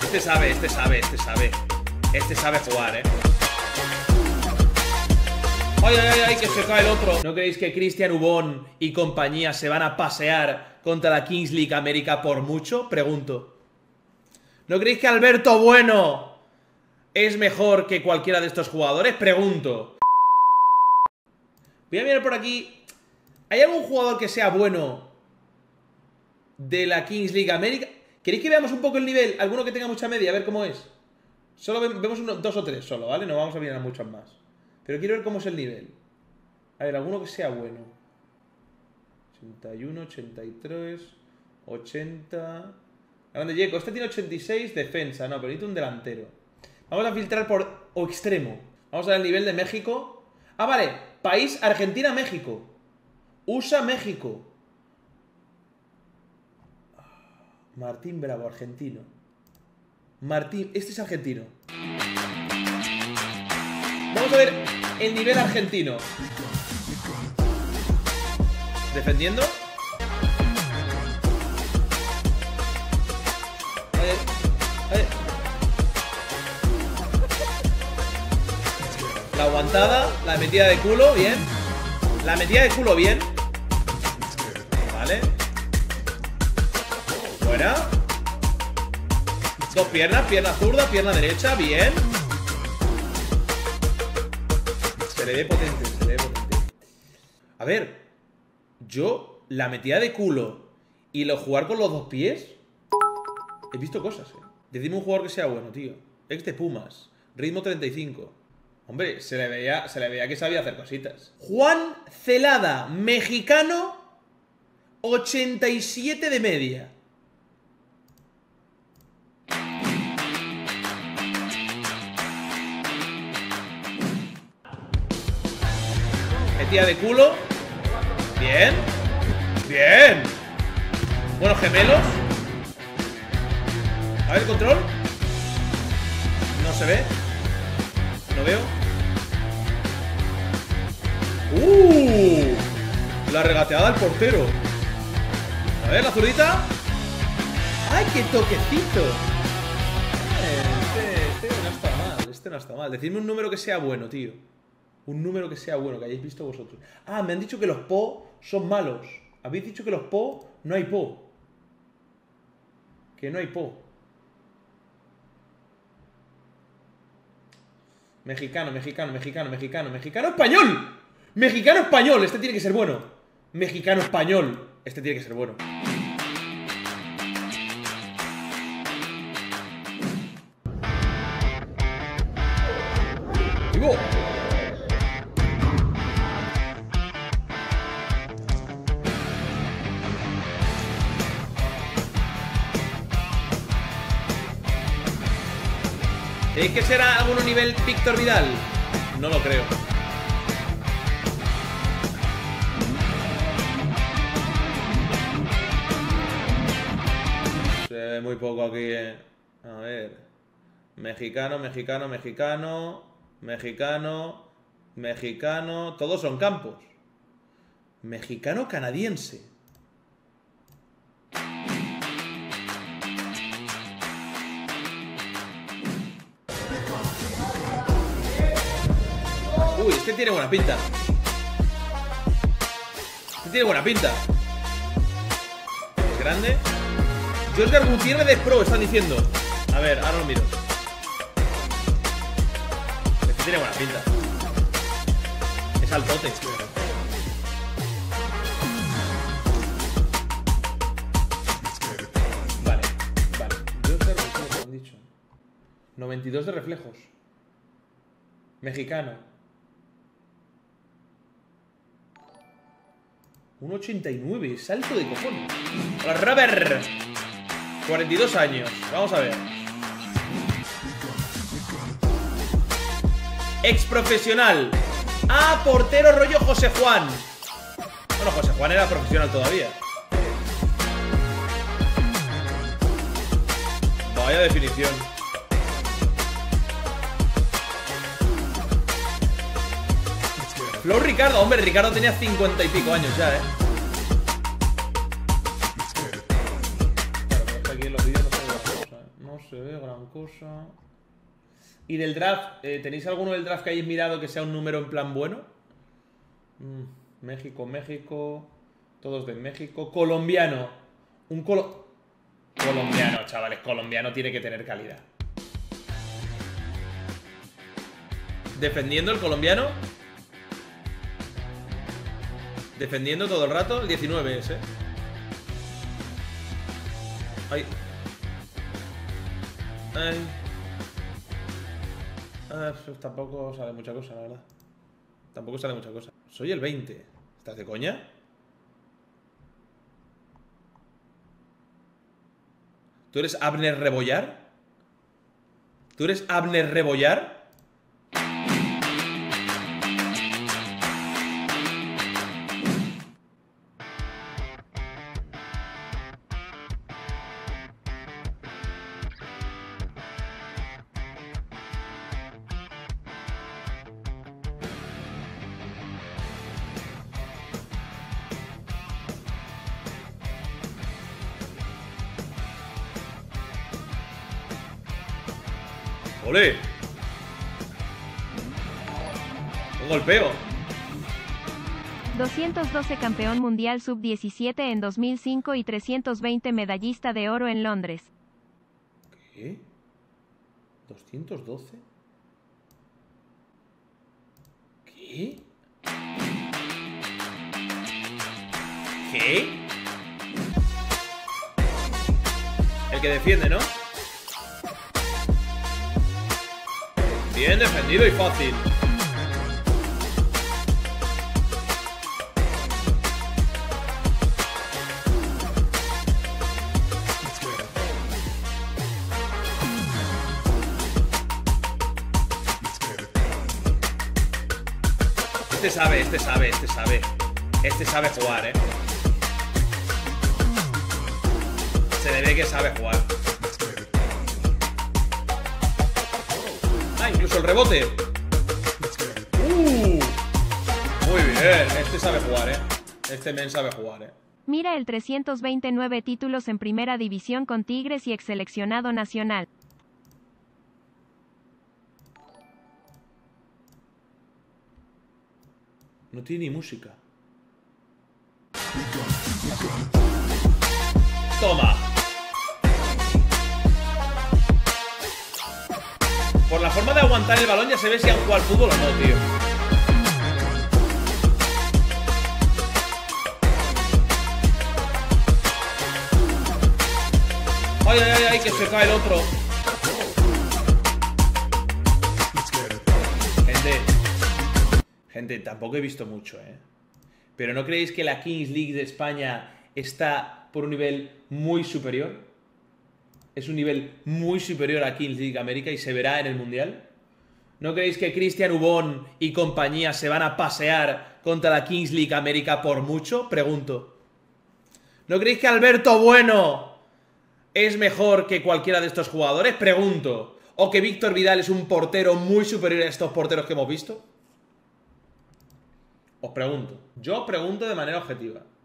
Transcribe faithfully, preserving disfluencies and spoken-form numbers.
Este sabe, este sabe, este sabe. Este sabe jugar, eh. Ay, ay, ay, ay, que se cae el otro. ¿No creéis que Cristian Ubón y compañía se van a pasear contra la Kings League América por mucho? Pregunto. ¿No creéis que Alberto Bueno es mejor que cualquiera de estos jugadores? Pregunto. Voy a mirar por aquí. ¿Hay algún jugador que sea bueno de la Kings League América? ¿Queréis que veamos un poco el nivel? ¿Alguno que tenga mucha media? A ver cómo es. Solo vemos uno, dos o tres solo, ¿vale? No vamos a mirar muchos más. Pero quiero ver cómo es el nivel. A ver, alguno que sea bueno. ochenta y uno, ochenta y tres, ochenta... Grande Yeco. Este tiene ochenta y seis, defensa. No, pero necesito un delantero. Vamos a filtrar por... o extremo. Vamos a ver el nivel de México. Ah, vale. País, Argentina, México. U S A, México. Martín Bravo, argentino. Martín, este es argentino. Vamos a ver el nivel argentino. Defendiendo. A ver, a ver. La aguantada, la metida de culo, bien. La metida de culo, bien. Vale. Buena. Dos piernas, pierna zurda, pierna derecha, bien. Se le ve potente, se le ve potente. A ver, yo, la metida de culo y lo jugar con los dos pies, he visto cosas, eh. Decidme un jugador que sea bueno, tío. Ex de Pumas, ritmo treinta y cinco. Hombre, se le veía, se le veía que sabía hacer cositas. Juan Celada, mexicano, ochenta y siete de media. Metida de culo. Bien. Bien. Buenos gemelos. A ver, control. No se ve. No veo. ¡Uh! La regateada al portero. A ver, la zurdita. ¡Ay, qué toquecito! Este, este no está mal. Este no está mal. Decidme un número que sea bueno, tío. Un número que sea bueno, que hayáis visto vosotros. Ah, me han dicho que los P O son malos. Habéis dicho que los P O no hay P O. Que no hay P O. Mexicano, mexicano, mexicano, mexicano, mexicano, español. Mexicano, español. Este tiene que ser bueno. Mexicano, español. Este tiene que ser bueno. ¡Vivo! ¿Creéis que será alguno nivel Víctor Vidal? No lo creo. Se ve muy poco aquí, eh. A ver. Mexicano, mexicano, mexicano. Mexicano. Mexicano. Todos son campos. Mexicano canadiense. Uy, este tiene buena pinta. Este tiene buena pinta. Es grande. Josgar Gutiérrez de Pro, están diciendo. A ver, ahora lo miro. Este tiene buena pinta. Es altote. Vale, vale. Josgar Gutiérrez, han dicho. noventa y dos de reflejos. Mexicano. un ochenta y nueve, salto de cojones. Hola, Robert. cuarenta y dos años. Vamos a ver. Ex profesional. Ah, portero rollo José Juan. Bueno, José Juan era profesional todavía. Vaya definición. Flow Ricardo, hombre, Ricardo tenía cincuenta y pico años ya, eh. Claro, pero aquí en los vídeos no se ve la cosa, ¿eh? No se ve gran cosa. ¿Y del draft? Eh, ¿Tenéis alguno del draft que hayáis mirado que sea un número en plan bueno? Mm, México, México. Todos de México. Colombiano. Un colo... Colombiano, chavales. Colombiano tiene que tener calidad. Defendiendo el colombiano. Defendiendo todo el rato. El diecinueve es, eh. Ay. Ay. Ah, pues tampoco sale mucha cosa, la verdad. Tampoco sale mucha cosa. Soy el veinte. ¿Estás de coña? ¿Tú eres Abner Rebollar? ¿Tú eres Abner Rebollar? ¡Olé! Un golpeo. doscientos doce campeón mundial sub diecisiete en dos mil cinco y trescientos veinte medallista de oro en Londres. ¿Qué? ¿doscientos doce? ¿Qué? ¿Qué? El que defiende, ¿no? Bien defendido y fácil. Este sabe, este sabe, este sabe. Este sabe jugar, eh. Se le ve que sabe jugar. Ah, incluso el rebote. Uh, muy bien. Este sabe jugar, eh. Este men sabe jugar, eh. Mira el trescientos veintinueve títulos en primera división con Tigres y ex seleccionado nacional. No tiene ni música. Toma. Por la forma de aguantar el balón ya se ve si han jugado al fútbol o no, tío. Ay, ay, ay, ay, que se cae el otro. Gente. Gente, tampoco he visto mucho, ¿eh? Pero ¿no creéis que la Kings League de España está por un nivel muy superior? Es un nivel muy superior a Kings League América y se verá en el Mundial. ¿No creéis que Cristian Ubón y compañía se van a pasear contra la Kings League América por mucho? Pregunto. ¿No creéis que Alberto Bueno es mejor que cualquiera de estos jugadores? Pregunto. ¿O que Víctor Vidal es un portero muy superior a estos porteros que hemos visto? Os pregunto. Yo pregunto de manera objetiva.